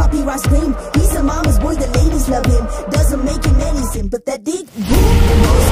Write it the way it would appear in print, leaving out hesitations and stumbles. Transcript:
copyright scream. He's a mama's boy, the ladies love him. Doesn't make him anything, but that dick boom.